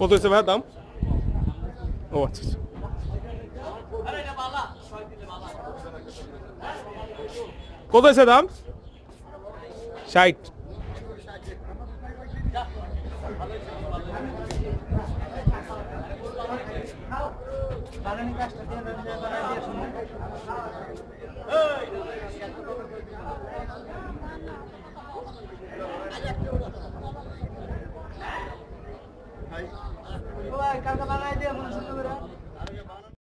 কত হয়েছে ভাইয়া দাম? ও আচ্ছা আচ্ছা। কত হয়েছে দাম? 60।